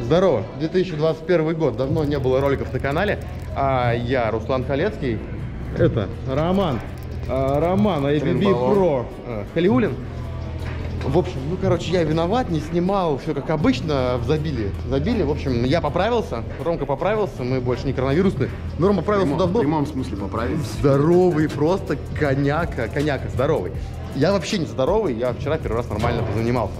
Здорово, 2021 год, давно не было роликов на канале. Я Руслан Халецкий, это Роман ABB Pro Халиуллин. В общем, ну короче, я виноват, не снимал, все как обычно, забили. В общем, я поправился, Ромка поправился, мы больше не коронавирусные. Но Рома поправился давно. В прямом смысле поправился. Здоровый, просто коняка, здоровый. Я вообще не здоровый, я вчера первый раз нормально позанимался.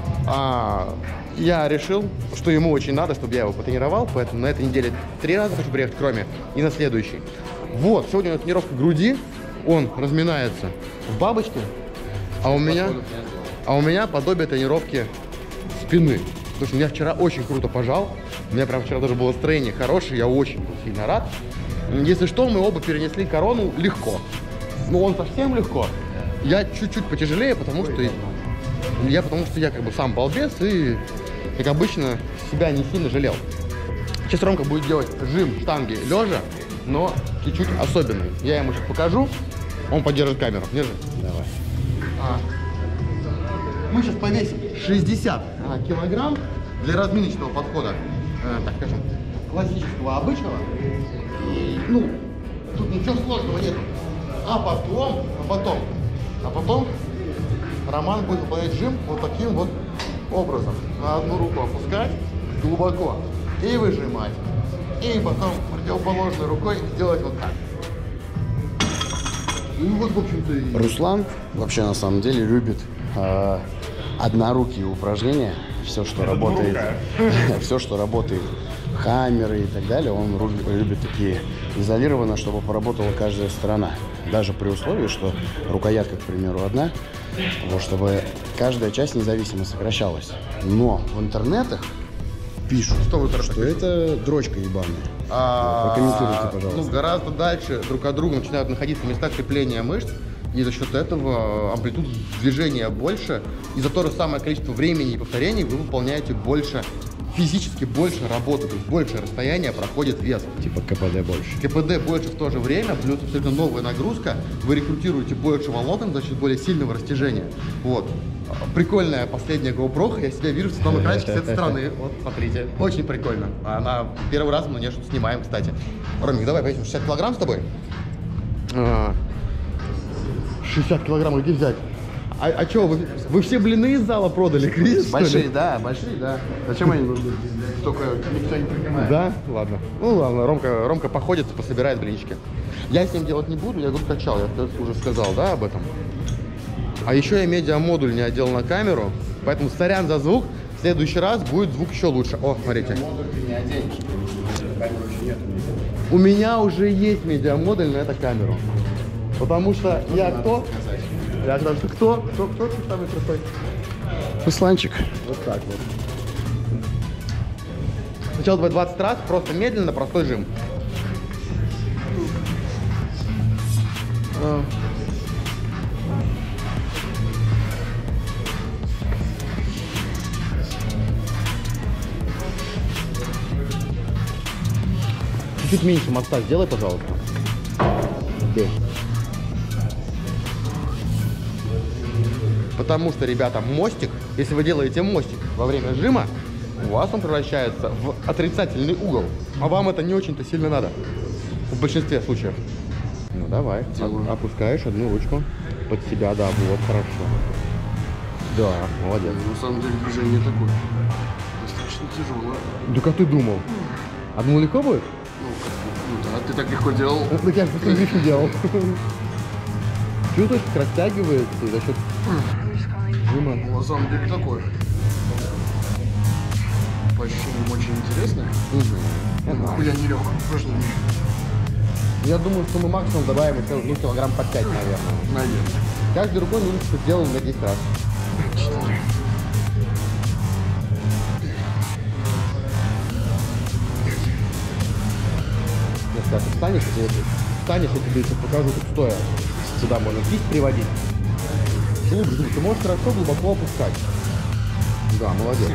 Я решил, что ему очень надо, чтобы я его потренировал, поэтому на этой неделе 3 раза хочу приехать к Роме и на следующий. Вот, сегодня у него тренировка груди, он разминается в бабочке, а у меня подобие тренировки спины. Потому что я вчера очень круто пожал, у меня прям вчера даже было настроение хорошее, я очень был сильно рад. Если что, мы оба перенесли корону легко. Но он совсем легко. Я чуть-чуть потяжелее, потому что я как бы сам балбес и, как обычно, себя не сильно жалел. Сейчас Ромка будет делать жим штанги лежа, но чуть-чуть особенный. Я ему сейчас покажу, он поддержит камеру. Держи. Давай. Мы сейчас повесим 60 килограмм для разминочного подхода, так скажем, классического, обычного. И, ну, тут ничего сложного нету. А потом Роман будет выполнять жим вот таким вот образом. На одну руку опускать глубоко и выжимать. И потом противоположной рукой сделать вот так. Ну вот, в общем-то, и... Руслан вообще на самом деле любит однорукие упражнения. Все, что работает, хаммеры и так далее, он любит такие изолированно, чтобы поработала каждая сторона. Даже при условии, что рукоятка, к примеру, одна, вот, чтобы каждая часть независимо сокращалась. Но в интернетах пишут, что это дрочка ебаная. Прокомментируйте, пожалуйста. Ну, гораздо дальше друг от друга начинают находиться места крепления мышц, и за счет этого амплитуд движения больше, и за то же самое количество времени и повторений вы выполняете больше, физически больше работы, то есть большее расстояние проходит вес. Типа КПД больше. КПД больше в то же время, плюс абсолютно новая нагрузка, вы рекрутируете больше волокон за счет более сильного растяжения. Вот. Прикольная последняя GoPro, я себя вижу в цветном экранчике с этой стороны. Вот, смотрите, очень прикольно. Она первый раз мы на нее что-то снимаем, кстати. Ромик, давай повесим 60 килограмм с тобой. 60 килограмм где взять? А что, вы все блины из зала продали, Крис? Большие, да. Зачем они нужны? Только никто не принимает. Да? Ладно. Ну ладно, Ромка походит, пособирает блинчики. Я с ним делать не буду, я говорю, качал, я уже сказал, да, об этом. А еще я медиамодуль не одел на камеру, поэтому сорян за звук. В следующий раз будет звук еще лучше. О, смотрите. Модуль ты не оденешь, камеры еще нет. У меня уже есть медиамодуль на эту камеру. Потому что я кто? Я потому что кто самый крутой? Русланчик. Вот так вот. Сначала давай 20 раз, просто медленно, простой жим. Чуть меньше моста сделай, пожалуйста. Здесь. Потому что, ребята, мостик, если вы делаете мостик во время жима, у вас он превращается в отрицательный угол. А вам это не очень-то сильно надо. В большинстве случаев. Ну давай, опускаешь одну ручку под себя, да, вот, хорошо. Да, молодец. На самом деле движение такое. Достаточно тяжелое. Да как ты думал? Одно легко будет? Ну да, ты так легко делал. Так я просто легко делал. Чувствуешь, как растягивается и за счет жима. Ну, на самом деле такое. По ощущениям очень интересно. Я не легкое упражнение. Я думаю, что мы максимум добавим еще килограмм по 5, наверное. Каждой рукой нужно что сделать на 10 раз. 4. Если ты встанешь, я тебе сейчас покажу, как стоя. Сюда можно кисть приводить. Глубже, ты можешь хорошо глубоко опускать. Да, молодец.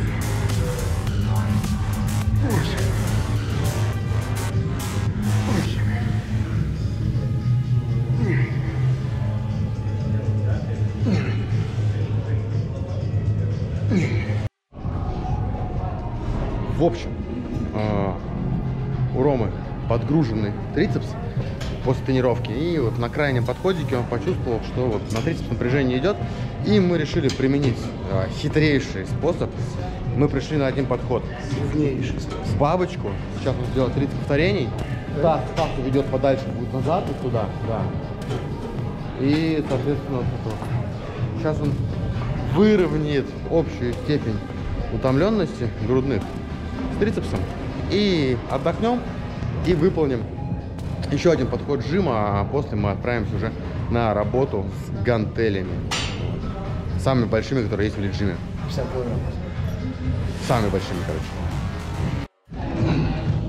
В общем, у Ромы подгруженный трицепс после тренировки. И вот на крайнем подходике он почувствовал, что вот на трицепс напряжение идет. И мы решили применить хитрейший способ. Мы пришли на один подход. Сложнейший способ. Бабочку. Сейчас он сделает 30 повторений. Да, ставка ведет подальше, будет назад и туда. Да. И, соответственно, вот. Сейчас он выровняет общую степень утомленности грудных с трицепсом. И отдохнем и выполним еще один подход жима, а после мы отправимся уже на работу с гантелями. Самыми большими, которые есть в режиме. Самыми большими, короче.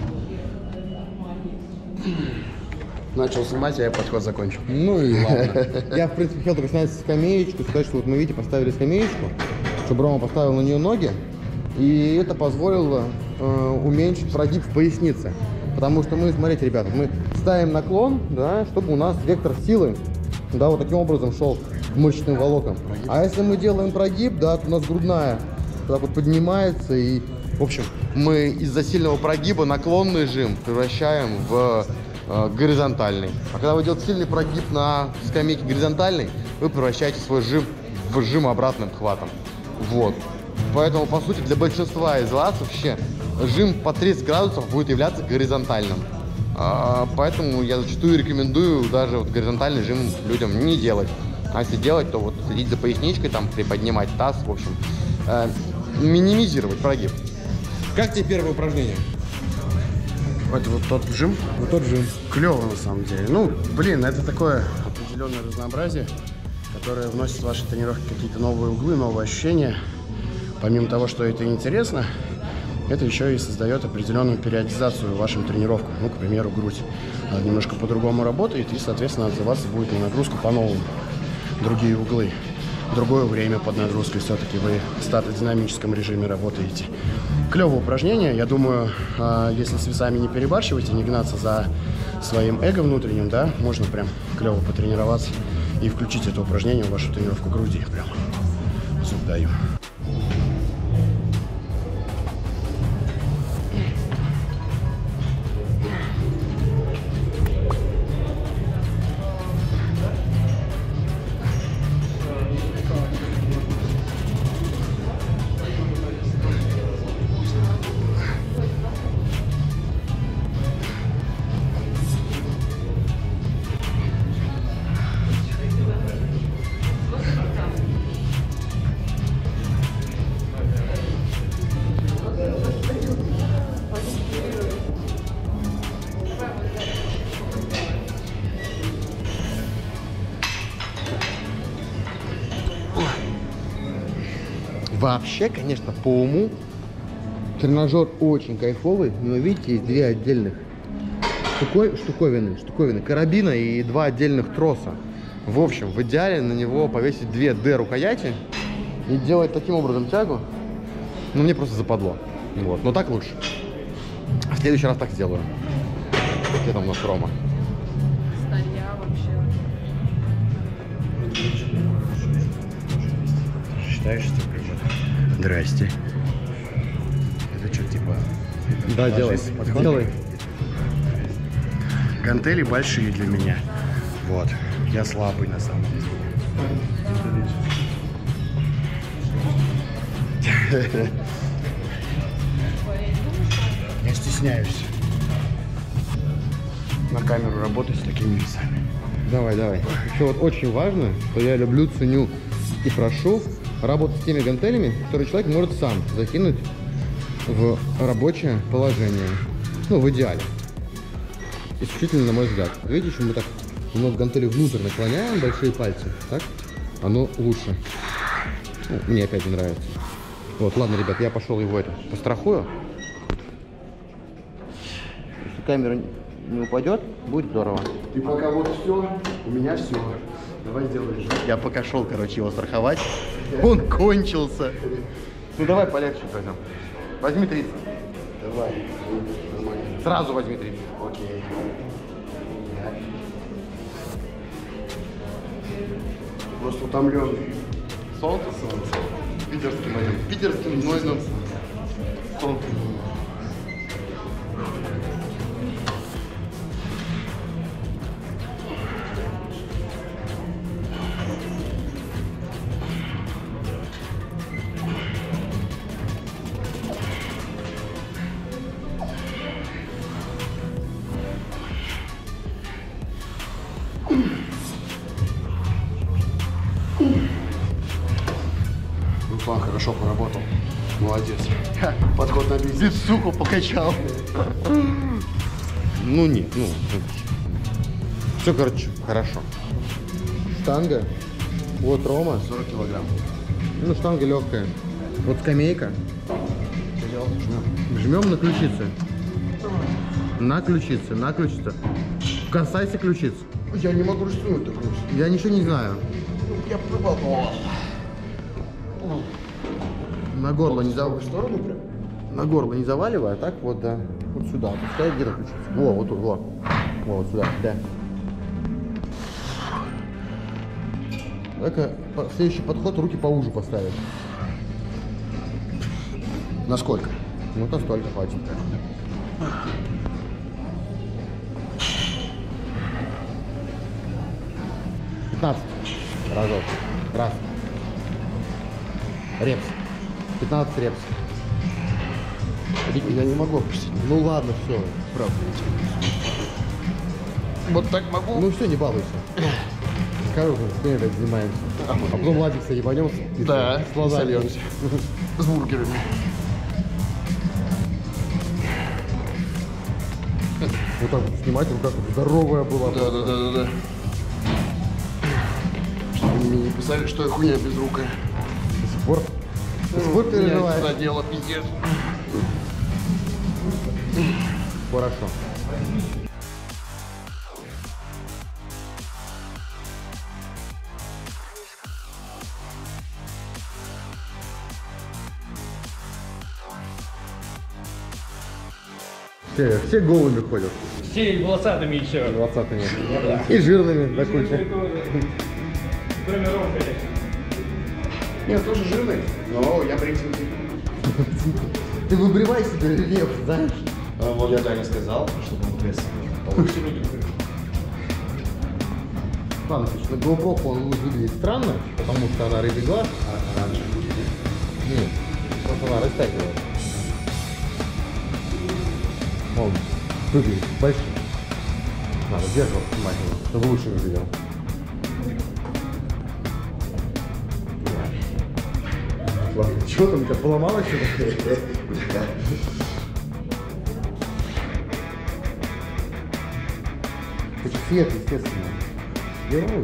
Начал снимать, а я подход закончил. Ну и ладно. Я, в принципе, хотел только снять скамеечку, сказать, что вот мы, видите, поставили скамеечку, чтобы Рома поставил на нее ноги, и это позволило уменьшить прогиб в пояснице. Потому что мы, смотрите, ребята, мы ставим наклон, да, чтобы у нас вектор силы, да, вот таким образом шел к мышечным волокнам. А если мы делаем прогиб, да, то у нас грудная так вот поднимается, и, в общем, мы из-за сильного прогиба наклонный жим превращаем в горизонтальный. А когда вы делаете сильный прогиб на скамейке горизонтальной, вы превращаете свой жим в жим обратным хватом. Вот. Поэтому, по сути, для большинства из вас вообще жим по 30 градусов будет являться горизонтальным. Поэтому я зачастую рекомендую даже вот горизонтальный жим людям не делать. А если делать, то вот следить за поясничкой, там приподнимать таз, в общем, минимизировать прогиб. Как тебе первое упражнение? Это вот тот жим? Вот тот жим. Клево на самом деле. Ну, блин, это такое определенное разнообразие, которое вносит в ваши тренировки какие-то новые углы, новые ощущения. Помимо того, что это интересно, это еще и создает определенную периодизацию вашим тренировкам. Ну, к примеру, грудь. Она немножко по-другому работает, и, соответственно, отзываться будет на нагрузку по-новому. Другие углы. Другое время под нагрузкой. Все-таки вы в статодинамическом режиме работаете. Клевое упражнение. Я думаю, если с весами не перебарщивать и не гнаться за своим эго внутренним, да, можно прям клево потренироваться и включить это упражнение в вашу тренировку груди. Прям зуб даю. Вообще, конечно, по уму тренажер очень кайфовый, но видите, есть две отдельных штуковины, карабина и два отдельных троса. В общем, в идеале на него повесить две D-рукояти и делать таким образом тягу. Ну, мне просто западло. Вот, но так лучше. В следующий раз так сделаю. Где там у нас Рома? Старья вообще. Считаешь, что прикольно? Здрасте. Это что, типа... Да, делай. Делай. Гантели большие для меня. Вот. Я слабый на самом деле. Я стесняюсь на камеру работать с такими весами. Давай. Еще вот очень важно, что я люблю, ценю и прошу работать с теми гантелями, которые человек может сам закинуть в рабочее положение. Ну, в идеале. Исключительно, на мой взгляд. Видите, что мы так немного гантели внутрь наклоняем, большие пальцы, так? Оно лучше. Ну, мне опять не нравится. Вот, ладно, ребят, я пошел его пострахую. Если камера не упадет, будет здорово. И пока вот все, у меня все. Давай сделаем же. Я пока шел, короче, его страховать. Он кончился. Ну давай полегче пойдем. Возьми 30. Давай. Нормально. Сразу возьми 30. Окей. Просто утомленный. Солнце? Питерским моим. Питерским нойным солнцем. Руслан хорошо поработал. Молодец. Подход на бизнес. Суку покачал. Ну нет, ну. Все, короче, хорошо. Штанга. Вот Рома. 40 килограмм. Ну, штанга легкая. Вот скамейка. Жмем на ключицы. На ключицы, на ключицы. Касайся ключиц. Я не могу растянуть так руку. Я ничего не знаю. Я пробовал. На горло не В заваливай. сторону прям? На горло не заваливай, а так вот, да. Вот сюда. Пускай где-то ключицы. Во, вот тут, во. Во, вот сюда, да. Так, следующий подход, руки поуже поставить. Насколько? Ну, то столько хватит. 15 разов. Раз. Репс. 15 репс. Я не могу опустить. Ну ладно, все. Правда. Вот так могу? Ну все, не балуйся. Короче, мы опять занимаемся. А потом ладикса ебанем Да, с глазами. сольемся. С бургерами. Вот так вот снимать, рука как здоровая была. Да. Чтобы они мне не писали, что я хуйня безрукая. До сих пор. До сих пор переживаешь. Сюда дело, пиздец. Хорошо. Все голыми ходят. Все волосатыми еще. 20-ми. И жирными до кучи. Кроме Ром, конечно. Нет, тоже жирный, но я бритинг. Ты выбривай себе рельеф, знаешь? Вот я Дане сказал, чтобы он пресс повыше люди. Ладно, на GoPro он выглядит странно, потому что она рыбий глаз. Оранжевый. Нет, просто она растягивает. Он выглядит большим. Надо зеркало снимать его, чтобы лучше выглядел. Ладно, что там, как поломалось что-то? Это цвет, естественно. Герой.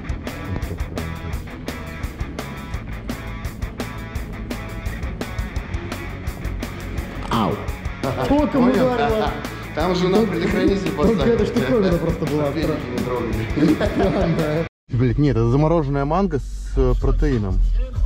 Ау! Током ударила! Там же на предохранитель поставили. Только эта штуковина просто была странная. Блин, нет, это замороженная манго с протеином.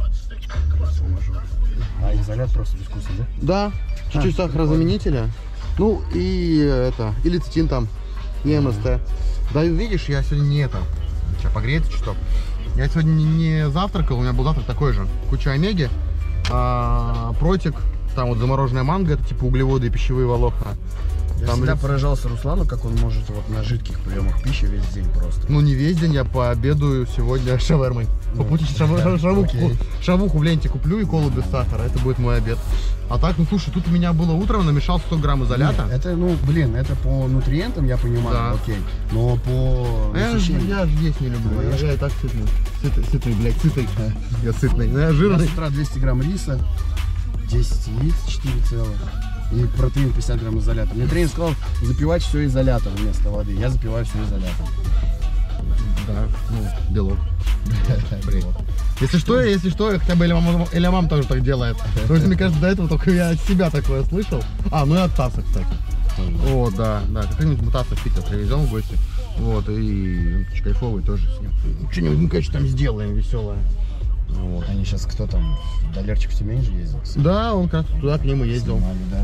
А изолят просто без вкуса, да? Да, чуть-чуть сахарозаменителя. Ну и это, и лецитин там, и МСТ. Да, видишь, я сегодня не это. Сейчас погреется чуток. Я сегодня не завтракал, у меня был завтрак такой же. Куча омеги, протик, там вот замороженная манго, это типа углеводы и пищевые волокна. Я Там всегда поражался Руслану, как он может вот на жидких приемах пищи весь день просто. Ну не весь день, я пообедаю сегодня шавермой. По пути шавуху в ленте куплю и колу без сахара, это будет мой обед. А так, ну слушай, тут у меня было утром, намешал 100 грамм изолята. Нет, это, ну, блин, это по нутриентам, я понимаю, Да. окей. Но по Я насыщению. же есть не люблю, я и так сытный. Сытный, блядь, сытый. Я сытный, но я жирный. С утра 200 грамм риса, 10 яиц, 4 целых. И протеин 50 грамм изолята. Мне тренер сказал запивать все изолятом вместо воды. Я запиваю все изолятом. Да, ну, белок. Если что, хотя бы Эля мам тоже так делает. Потому что, мне кажется, до этого только я от себя такое слышал. А, ну и от Таса, кстати. О, да. Как-нибудь мы Таса в Питер привезем в гости. Вот, и он очень кайфовый тоже с ним. Что-нибудь мы, конечно, там сделаем веселое. Вот. Они сейчас кто там? Долерчик в Тюмень же ездил? Да, он как раз туда к ним и ездил.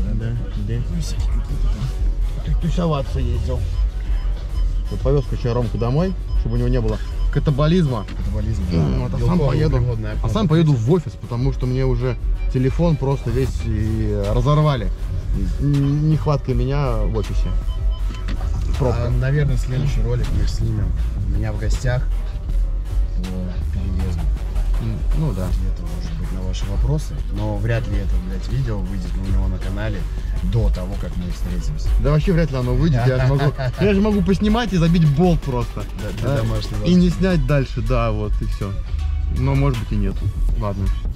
Да. Тусоваться ездил. Вот повез, короче, Ромку домой, чтобы у него не было катаболизма. Катаболизм. Вот, а сам поеду в офис, потому что мне уже телефон просто весь и разорвали. Нехватка меня в офисе. Пробка. Наверное, следующий ролик мы снимем. У меня в гостях по переезду. Ну да. Это может быть на ваши вопросы, но вряд ли это, блядь, видео выйдет у него на канале до того, как мы встретимся. Да вообще вряд ли оно выйдет. Я же могу поснимать и забить болт просто. Для домашнего. И не снять дальше, да, вот и все. Но может быть и нет. Ладно.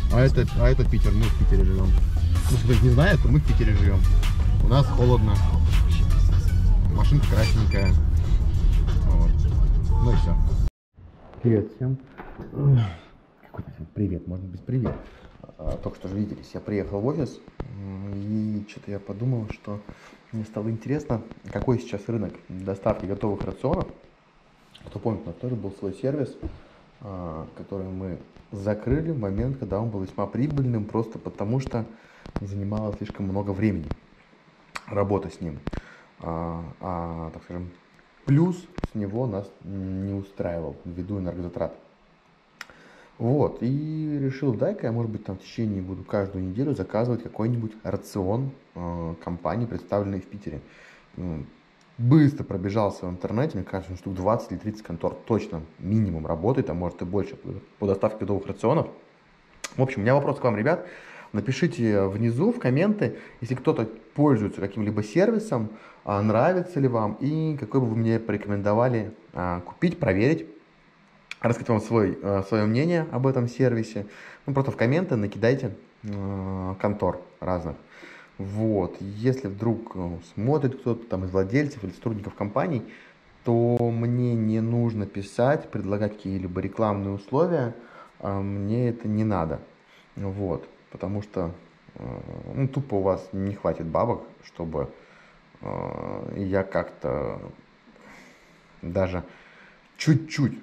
А это Питер, мы в Питере живем. Ну, если кто не знает, то мы в Питере живем. У нас холодно. Машинка красненькая. Вот. Ну и все. Привет всем. Какой-то привет, может быть, привет. Только что же виделись, я приехал в офис, и что-то я подумал, что мне стало интересно, какой сейчас рынок доставки готовых рационов. Кто помнит, у нас тоже был свой сервис, который мы закрыли в момент, когда он был весьма прибыльным, просто потому что занимало слишком много времени работа с ним. Так скажем, плюс с него нас не устраивал ввиду энергозатрат. Вот, и решил, дай-ка я, может быть, там в течение буду каждую неделю заказывать какой-нибудь рацион компании, представленной в Питере. Быстро пробежался в интернете, мне кажется, штук 20 или 30 контор точно минимум работает, а может и больше по доставке готовых рационов. В общем, у меня вопрос к вам, ребят. Напишите внизу в комменты, если кто-то пользуется каким-либо сервисом, нравится ли вам и какой бы вы мне порекомендовали купить, проверить. Рассказать вам свое мнение об этом сервисе. Ну, просто в комменты накидайте контор разных. Вот. Если вдруг смотрит кто-то там из владельцев или сотрудников компаний, то мне не нужно писать, предлагать какие-либо рекламные условия. Мне это не надо. Вот. Потому что тупо у вас не хватит бабок, чтобы я как-то даже чуть-чуть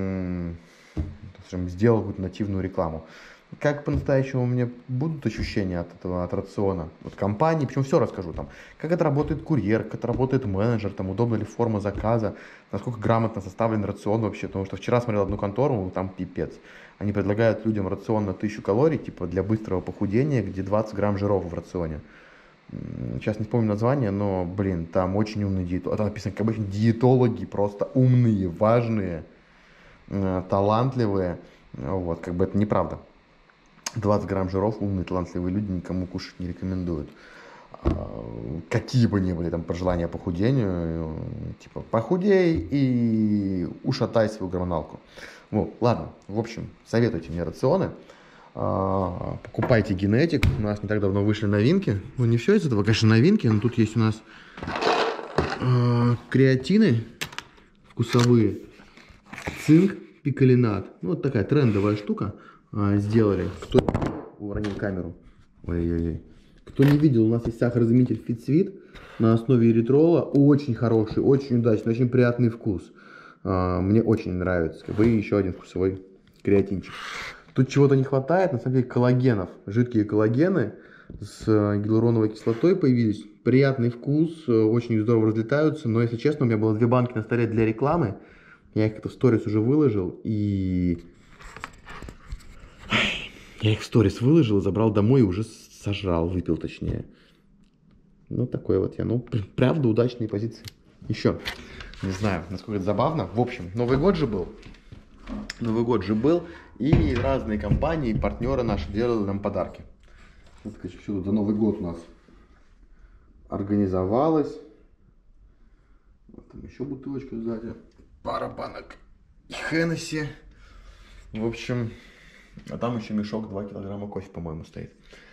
сделал какую-то нативную рекламу. Как по-настоящему у меня будут ощущения от этого, от рациона, от компании, причем все расскажу там, как это работает курьер, как это работает менеджер, там удобна ли форма заказа, насколько грамотно составлен рацион вообще, потому что вчера смотрел одну контору, там пипец. Они предлагают людям рацион на 1000 калорий, типа для быстрого похудения, где 20 грамм жиров в рационе. Сейчас не вспомню название, но, блин, там очень умные диетологи, там написано, как обычно, диетологи просто умные, важные, талантливые, вот, как бы это неправда. 20 грамм жиров умные, талантливые люди никому кушать не рекомендуют. Какие бы ни были там пожелания похудению, типа похудей и ушатай свою гормоналку. Вот, ладно, в общем, советуйте мне рационы. Покупайте генетик. У нас не так давно вышли новинки. Ну, не все из этого, конечно, новинки, но тут есть у нас креатины вкусовые, цинк, пикалинат. Ну, вот такая трендовая штука сделали. Кто уронил камеру? Ой-ой-ой. Кто не видел, у нас есть сахарозаменитель FitSweet на основе эритрола. Очень хороший, очень удачный, очень приятный вкус. Мне очень нравится. И еще один вкусовой креатинчик. Тут чего-то не хватает, на самом деле, коллагенов. Жидкие коллагены с гиалуроновой кислотой появились. Приятный вкус, очень здорово разлетаются. Но, если честно, у меня было 2 банки на столе для рекламы. Я их в сторис уже выложил. И я их в сторис выложил, забрал домой и уже сожрал, выпил точнее. Ну, такой вот я. Ну, правда, удачные позиции. Еще. Не знаю, насколько это забавно. В общем, Новый год же был. И разные компании, партнеры наши делали нам подарки. Вот, конечно, все тут за Новый год у нас организовалось. Вот там еще бутылочка сзади. Пара банок Хеннесси. В общем, а там еще мешок 2 килограмма кофе, по-моему, стоит.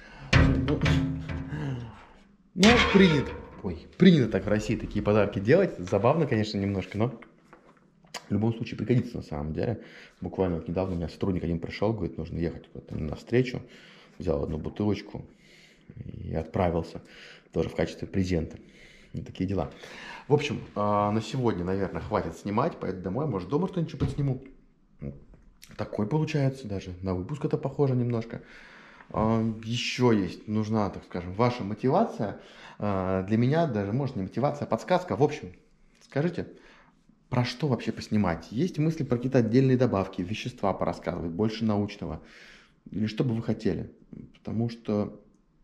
Ну, принято так в России такие подарки делать. Забавно, конечно, немножко, но в любом случае пригодится на самом деле. Буквально вот недавно у меня сотрудник один пришел, говорит, нужно ехать куда-то на встречу. Взял одну бутылочку и отправился тоже в качестве презента. Вот такие дела. В общем, на сегодня, наверное, хватит снимать. Поеду домой, может, дома что-нибудь подсниму. Такой получается даже. На выпуск это похоже немножко. Еще есть, нужна, так скажем, ваша мотивация. Для меня даже, может, не мотивация, а подсказка. В общем, скажите, про что вообще поснимать? Есть мысли про какие-то отдельные добавки, вещества порассказывать, больше научного? Или что бы вы хотели? Потому что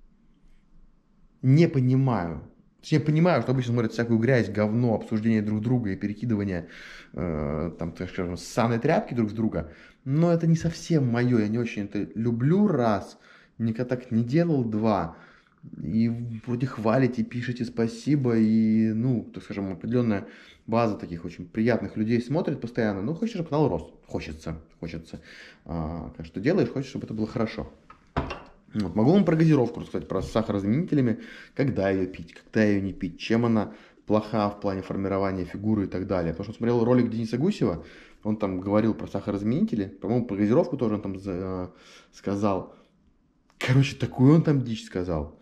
не понимаю. Я понимаю, что обычно смотрят всякую грязь, говно, обсуждение друг друга и перекидывание, там, так скажем, ссаной тряпки друг с друга. Но это не совсем мое, я не очень это люблю, раз, никогда так не делал, 2. И вроде хвалите, пишите спасибо, и, ну, так скажем, определенная база таких очень приятных людей смотрит постоянно. Ну, хочешь, чтобы канал рос. Хочется. Как что делаешь, хочешь, чтобы это было хорошо. Вот. Могу вам про газировку рассказать, про с сахарозаменителями, когда ее пить, когда ее не пить, чем она плоха в плане формирования фигуры и так далее. Потому что смотрел ролик Дениса Гусева, он там говорил про сахарозаменители, по-моему, про газировку тоже он там сказал. Короче, такую он там дичь сказал.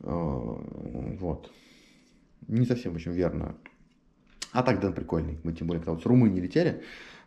Вот. Не совсем очень верно. А так Дэн прикольный. Мы тем более, когда вот с Румынии летели,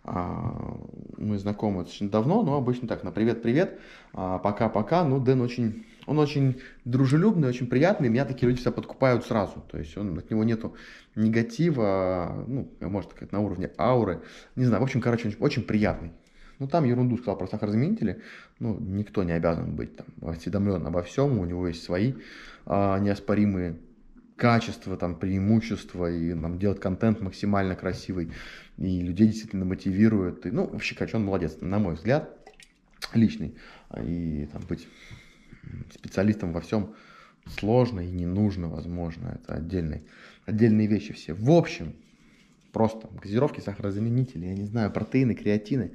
мы знакомы достаточно давно, но обычно так, на привет-привет, пока-пока. Ну, Дэн он очень дружелюбный, очень приятный, меня такие люди всегда подкупают сразу. То есть от него нету негатива, ну, может сказать, на уровне ауры. Не знаю, в общем, короче, он очень приятный. Ну, там ерунду сказал про сахарозаменители. Ну, никто не обязан быть там осведомлен обо всем. У него есть свои неоспоримые качества, там, преимущества, и нам делать контент максимально красивый, и людей действительно мотивирует. И, ну, вообще, короче, он молодец, на мой взгляд, личный. И там быть специалистом во всем сложно и не нужно, возможно. Это отдельные вещи все. В общем, просто газировки, сахарозаменители, я не знаю, протеины, креатины.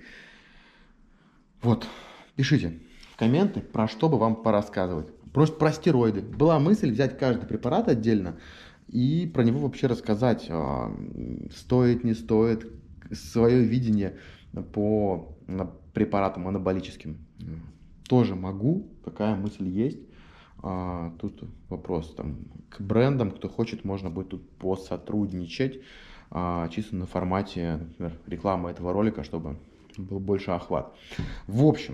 Вот, пишите в комменты, про что бы вам порассказывать. Просто про стероиды. Была мысль взять каждый препарат отдельно и про него вообще рассказать, стоит, не стоит, свое видение по препаратам анаболическим. Тоже могу, такая мысль есть. Тут вопрос там, к брендам, кто хочет, можно будет тут посотрудничать, чисто на формате, например, рекламы этого ролика, чтобы был больше охват. В общем,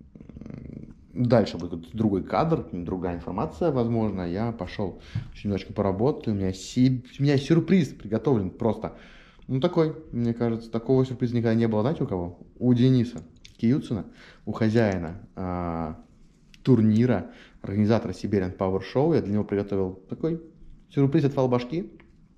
дальше будет другой кадр, другая информация, возможно. Я пошел еще немножечко поработаю. У меня сюрприз приготовлен просто. Ну, такой, мне кажется, такого сюрприза никогда не было. Знаете, у кого? У Дениса Киюцина, у хозяина турнира, организатора Siberian Power Show. Я для него приготовил такой сюрприз, отвал башки.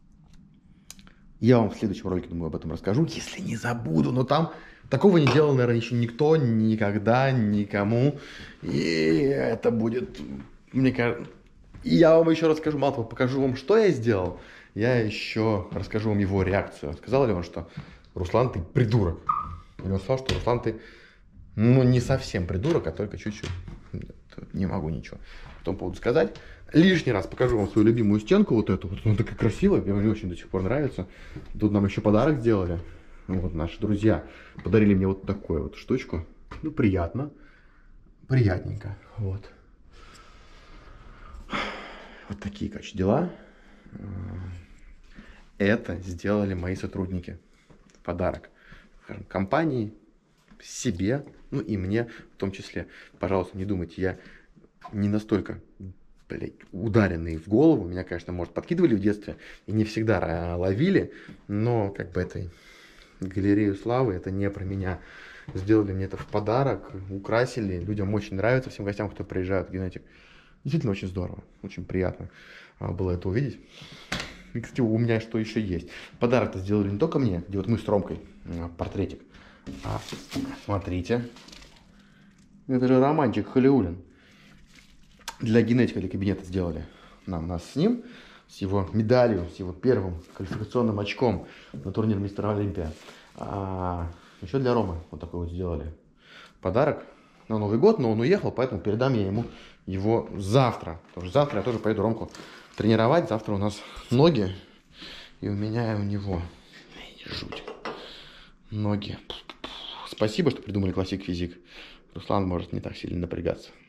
Я вам в следующем ролике, думаю, об этом расскажу, если не забуду. Но там такого не делал, наверное, еще никто, никогда, никому. И это будет, мне кажется... И я вам еще расскажу, мало того, покажу вам, что я сделал. Я еще расскажу вам его реакцию. Сказал ли он, что Руслан, ты придурок? Или он сказал, что Руслан, ты, ну, не совсем придурок, а только чуть-чуть. Не могу ничего по тому поводу сказать. Лишний раз покажу вам свою любимую стенку, вот эту. Вот она такая красивая, мне очень до сих пор нравится. Тут нам еще подарок сделали. Вот наши друзья подарили мне вот такую вот штучку. Ну, приятно. Приятненько. Вот. Вот такие, короче, дела. Это сделали мои сотрудники. Подарок. Скажем, компании, себе, ну и мне в том числе. Пожалуйста, не думайте, я не настолько, ударенный в голову. Меня, конечно, может, подкидывали в детстве и не всегда ловили, но как бы это галерею славы, это не про меня. Сделали мне это в подарок, украсили. Людям очень нравится, всем гостям, кто приезжает в Генетик. Действительно очень здорово, очень приятно было это увидеть. И, кстати, у меня что еще есть. Подарок-то сделали не только мне, где вот мы с Ромкой, портретик. А, смотрите. Это же романчик Холиулин. Для Генетика, для кабинета сделали нас с ним, с его медалью, с его первым квалификационным очком на турнир Мистер Олимпия. А еще для Ромы вот такой вот сделали подарок на Новый год, но он уехал, поэтому передам я ему его завтра. Потому что завтра я тоже поеду Ромку тренировать. Завтра у нас ноги, и у меня, и у него. Жуть. Ноги. Спасибо, что придумали классик физик. Руслан может не так сильно напрягаться.